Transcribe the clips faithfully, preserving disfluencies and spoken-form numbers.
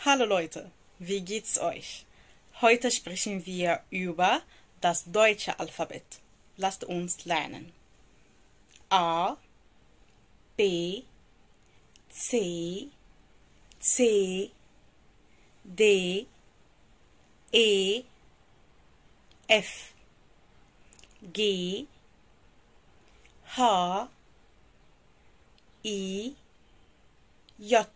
Hallo Leute, wie geht's euch? Heute sprechen wir über das deutsche Alphabet. Lasst uns lernen. A, B, C, C, D, E, F, G, H, I, J,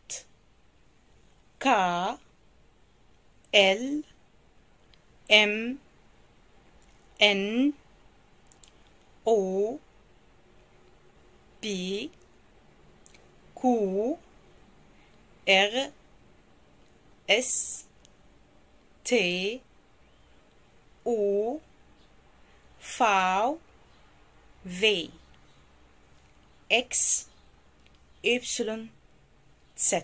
K, L, M, N, O, P, Q, R, S, T, U, V, W, X, Y, Z.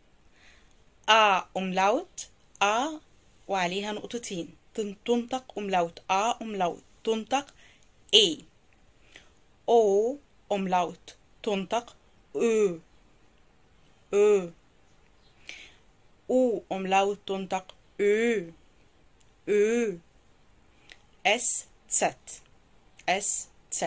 A أملاوت A وعليها نقطتين تنطق أملاوت A أملاوت تنطق A. O أملاوت تنطق Ö Ö. U أملاوت تنطق Ö Ö. S Z S Z.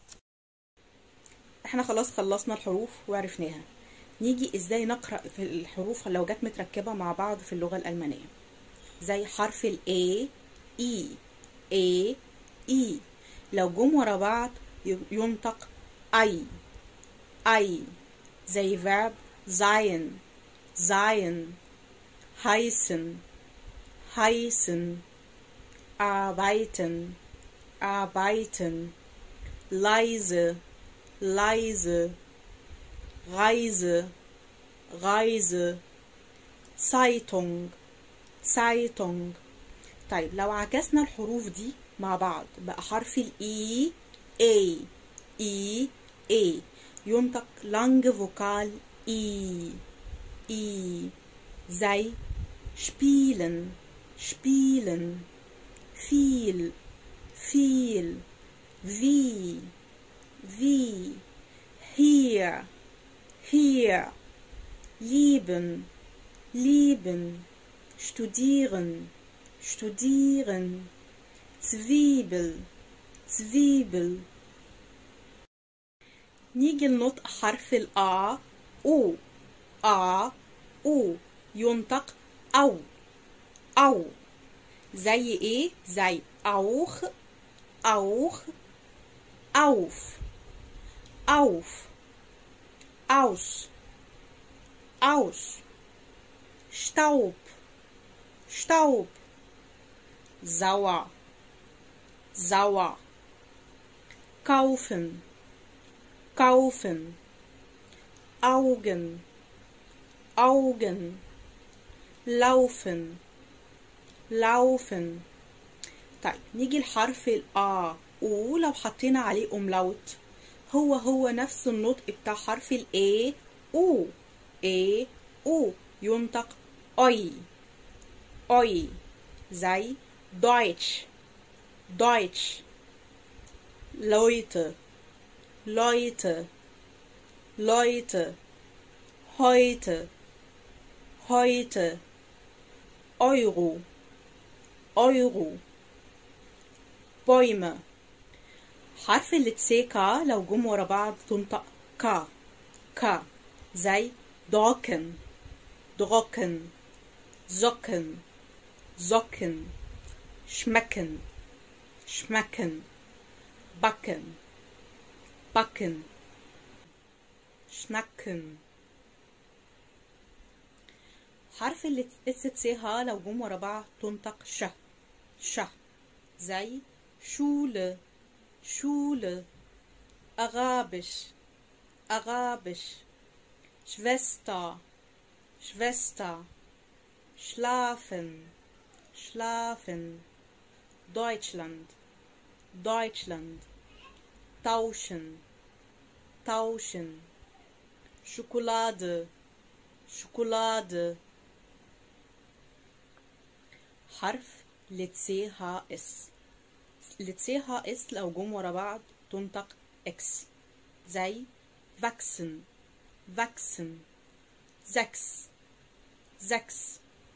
احنا خلاص خلصنا الحروف وعرفناها. نيجي ازاي نقرأ في الحروف لو جت متركبة مع بعض في اللغة الألمانية. زي حرف ال A E A E لو جم ورا بعض ينطق I I. زي verb sein sein heißen heißen arbeiten arbeiten leise leise Reise, Reise, Zeitung, Zeitung. طيب لو عكسنا الحروف دي مع بعض بقى حرف ال E A E A ينطق lange Vokal I I. زي spielen spielen viel viel wie wie hier hier lieben lieben studieren studieren Zwiebel Zwiebel. نيجي لنطق حرف ال A أو A أو ينطق أو أو. زي إيه؟ زي auch auch auf auf aus aus Staub Staub sauer sauer kaufen kaufen Augen Augen laufen laufen. طيب نيجي لحرف ال A و لو حطينا عليه أملاوت هو هو نفس النطق بتاع حرف ال A أو A أو ينطق أي أي. زي Deutsch Deutsch Leute Leute Leute heute heute Euro Euro Bäume. حرف اللي تسي كا لو جم ورا بعض تنطق كا كا. زي دوكن دوكن زوكن زوكن schmecken schmecken backen backen schnacken. حرف اللي تسيها لو جم ورا بعض تنطق ش ش. زي Schule Schule Arabisch Arabisch Schwester Schwester Schlafen Schlafen Deutschland Deutschland Tauschen Tauschen Schokolade Schokolade. حرف لتسي ها اس لتسي ها اس لو جم ورا بعض تنطق اكس. زي wachsen wachsen sechs sechs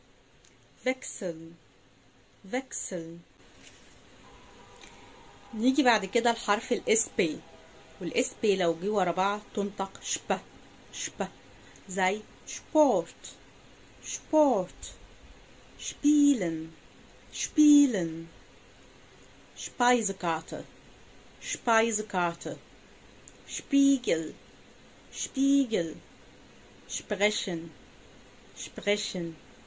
wechseln wechseln. نيجي بعد كده الحرف الاس بي، والاس بي لو جه ورا بعض تنطق شبه شبه، زي سبورت سبورت، spielen spielen، Speisekarte Speisekarte، Spiegel Spiegel، sprechen sprechen.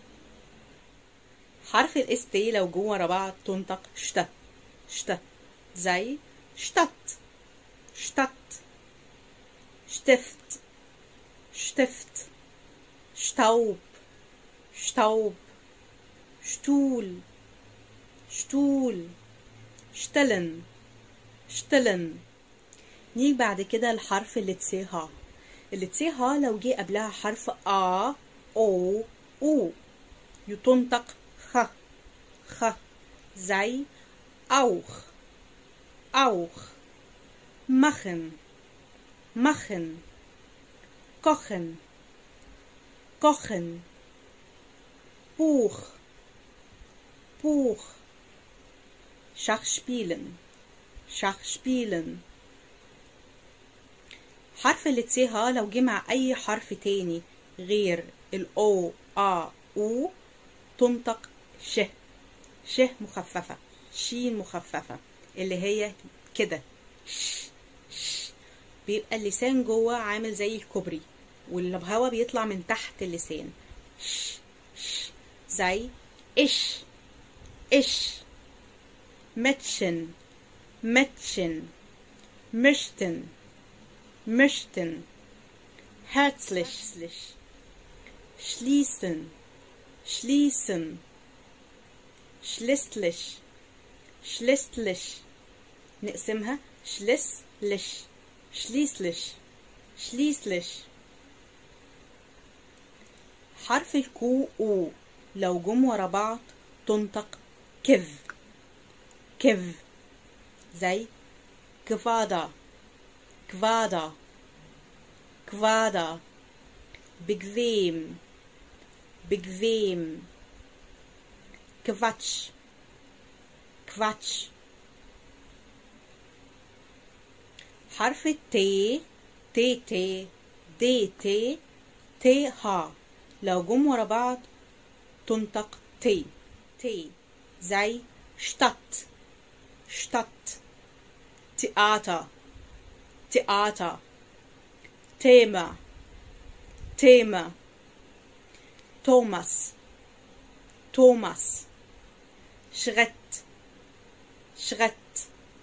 حرف الاس تي لو جوه ورا بعض تنطق شت شت، زي Stadt Stadt، Stift Stift، Staub Staub، Stuhl Stuhl، Stellen Stellen. نيجي بعد كده الحرف اللي تسيها، اللي تسيها لو جه قبلها حرف آ أو أو يتنطق خ خ، زي auch auch، machen machen، kochen kochen، Buch Buch، Schach spielen Schach spielen. حرف اللي تسيها لو جه مع أي حرف تاني غير الأو آ أو تنطق ش ش مخففة، شين مخففة، اللي هي كده ش ش. بيبقى اللسان جوه عامل زي الكوبري، والهواء بيطلع من تحت اللسان ش ش، زي إش إش، Mädchen Mädchen، möchten möchten، herzlich schließen schließen، schließlich schließlich، نقسمها schließlich schließlich schließlich. حرف الكو او لو جم ورا بعض تنطق كذ كذ، زي كفادا كفادا كفادا، bequem bequem، Quatsch Quatsch. حرف التي تي تي دي تي تي ها لو جم ورا بعض تنطق تي تي، زي Stadt Stadt، Theater Theater، Thema Thema، Thomas Thomas، Schritt Schritt.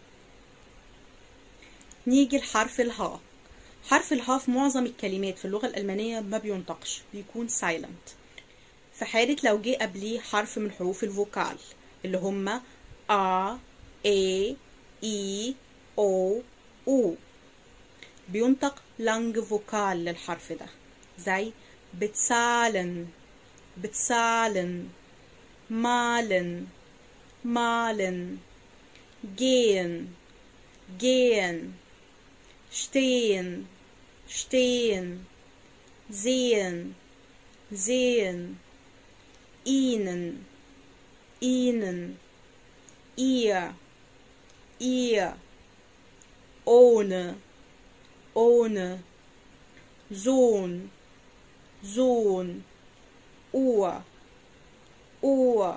نيجي الحرف الها، حرف الها في معظم الكلمات في اللغة الألمانية ما بينطقش، بيكون silent، في حالة لو جه قبليه حرف من حروف الفوكال اللي هما A A E O U، بينطق لانج فوكال للحرف ده، زي bezahlen bezahlen، malen malen، gehen gehen، stehen stehen، sehen sehen، ihnen ihnen، ihr ihr، ohne ohne، Sohn Sohn، Uhr Uhr.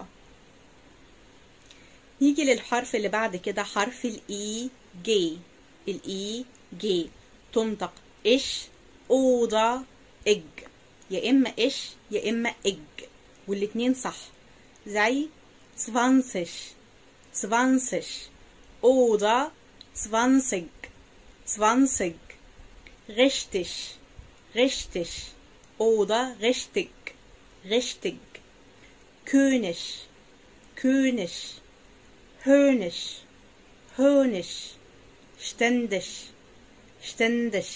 نيجي للحرف اللي بعد كده حرف الاي جي، الاي جي تنطق اش اوضا اج، يا اما اش يا اما اج، والاتنين صح، زي zwanzig zwanzig، اوضا zwanzig zwanzig، richtig richtig، اوضا richtig richtig، König König، höhnisch höhnisch، ständig ständig.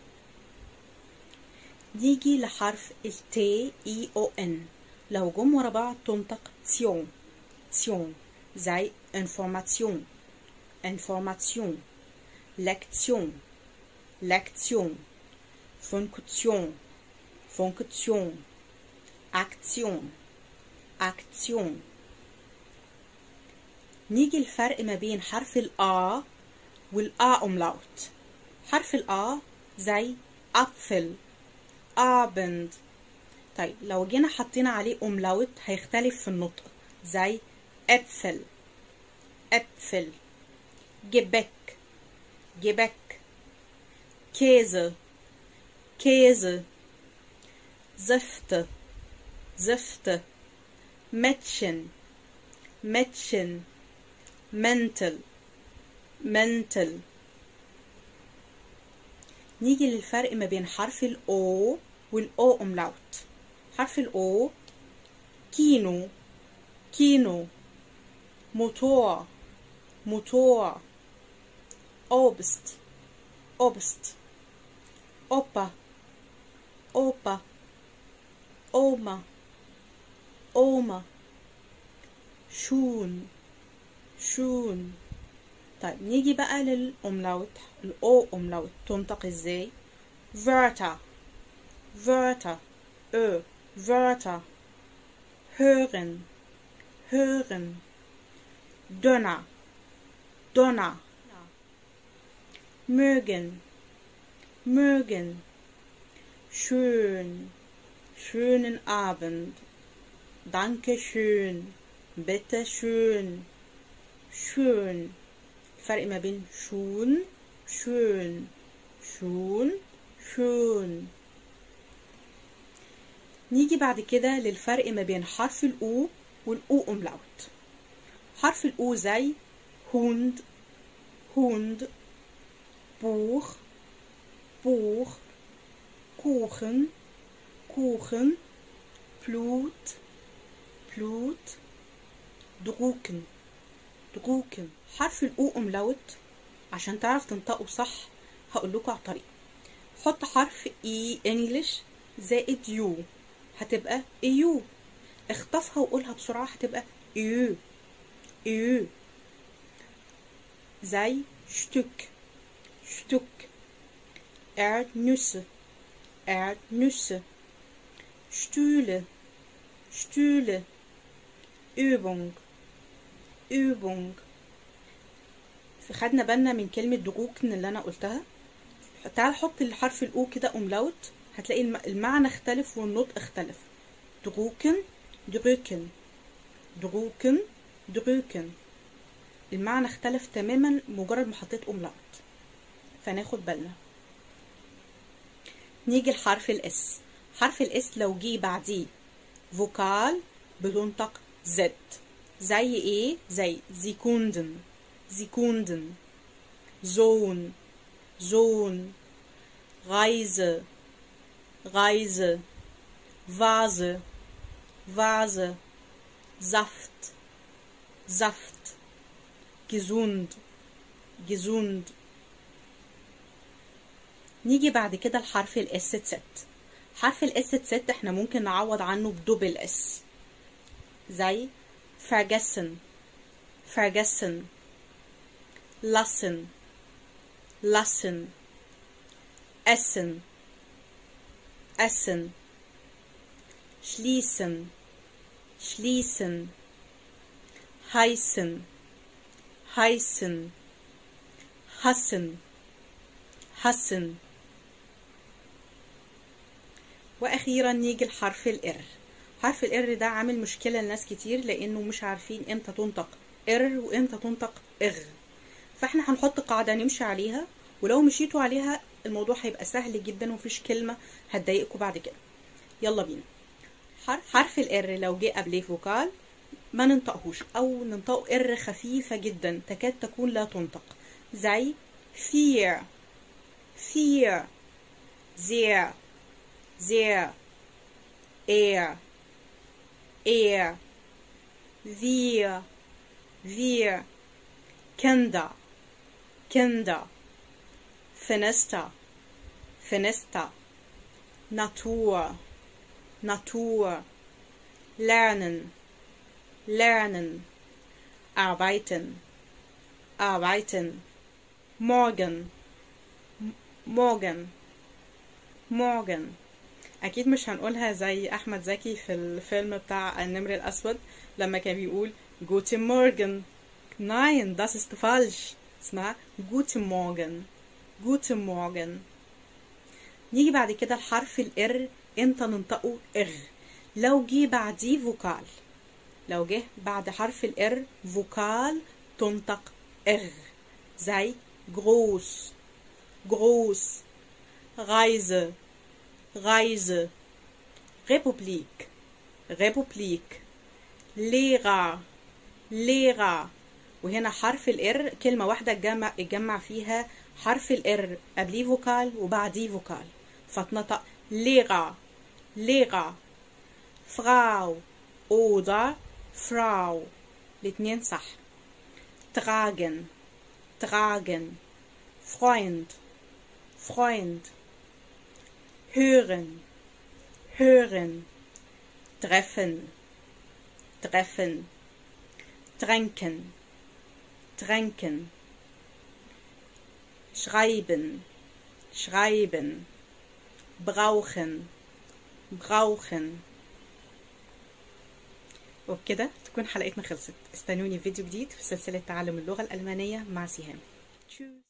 نيجي لحرف التي اي او ان لو جم ورا بعض تنطق تيون تيون، زي information information، lektion lektion، funktion funktion، action Aktion. نيجي الفرق ما بين حرف ال A وال A umlaut. حرف ال A زي Apfel, Abend. طيب لو جينا حطينا عليه umlaut هيختلف في النطق زي Äpfel, Äpfel. Gebäck, Gebäck. Käse, Käse. Säfte, Säfte. Mädchen, Mädchen. Mäntel, Mäntel. نيجي للفرق ما بين حرف ال O وال O umlaut. حرف ال O كينو, كينو. Motor, Motor. Obst, Obst. Opa, Opa. Oma, Oma. Schuhen, Schuhen. طيب نيجي بقى للأملاوت. الأو أملاوت تنطق ازاي؟ Wörter, Wörter. Ö, Wörter. Hören, hören. Donner, Donner. Mögen, mögen. Schön, schönen Abend. Danke schön, bitte schön. Schön. الفرق ما بين schön, schön, schön, schön. نيجي بعد كده للفرق ما بين حرف الأو والأو أملاوت. حرف الأو زي Hund, Hund. Buch, Buch. Kuchen, Kuchen. Blut, Blut. Drucken, Drucken. حرف الأو أملاوت عشان تعرف تنطقه صح هقول لكم على الطريقة. حط حرف إي إنجلش زائد يو هتبقى إيو. اخطفها وقولها بسرعة هتبقى إيو, إيو. زي Stück, Stück. Erdnüsse, Erdnüsse. Stühle, Stühle. Übung, Übung. خدنا بالنا من كلمة دروكن اللي أنا قلتها. تعال حط الحرف الأو كده أملاوت هتلاقي المعنى اختلف والنطق اختلف. دروكن, درücken, دروكن, درücken. المعنى اختلف تماما مجرد ما حطيت أملاوت، فناخد بالنا. نيجي لحرف الاس. حرف الاس لو جه بعديه فوكال بتنطق زد. زي ايه؟ زي Sekunden, Sekunden. Sohn, Sohn. Reise, Reise. Vase, Vase. Saft, Saft. Gesund, Gesund. نيجي بعد كده لحرف الاس ست. حرف الاس ست احنا ممكن نعوض عنه بدبل اس زي vergessen, vergessen. Lassen, lassen. Essen, essen. Schließen, schließen. Heißen, heißen. Hassen, hassen. واخيرا نيجي لحرف الار. حرف الار ده عامل مشكله لناس كتير لانه مش عارفين امتى تنطق ار وامتى تنطق اغ. فاحنا هنحط قاعده نمشي عليها، ولو مشيتوا عليها الموضوع هيبقى سهل جدا ومفيش كلمه هتضايقكم بعد كده. يلا بينا. حرف حرف الار لو جه قبليه فوكال ما ننطقهوش او ننطقه ار خفيفه جدا تكاد تكون لا تنطق زي fear, fear. sehr, sehr. er, er. wir, wir. Kinder, Kinder. Fenster, Fenster. Natur, Natur. Lernen, lernen. Arbeiten, arbeiten. Morgen, morgen, morgen. اكيد مش هنقولها زي احمد زكي في الفيلم بتاع النمر الاسود لما كان بيقول Guten Morgen. Nein, das ist falsch. اسمها Guten Morgen. Guten Morgen. نيجي بعد كده الحرف الار، امتى ننطقه اغ؟ لو جه بعديه فوكال، لو جه بعد حرف الار فوكال تنطق اغ، زي groß groß، Reise Reise، Republik Republik، Lehrer Lehrer. وهنا حرف الار كلمة واحدة اتجمع اتجمع فيها حرف الار قبليه فوكال وبعديه فوكال فتنطق Lehrer Lehrer. Frau oder Frau، الاتنين صح. Tragen Tragen، Freund Freund. Hören Hören، Treffen Treffen. Tränken Tränken. Schreiben Schreiben. Brauchen brauchen. وبكده تكون حلقتنا خلصت. استنوني في فيديو جديد في سلسلة تعلم اللغة الألمانية مع سهام. تشوز.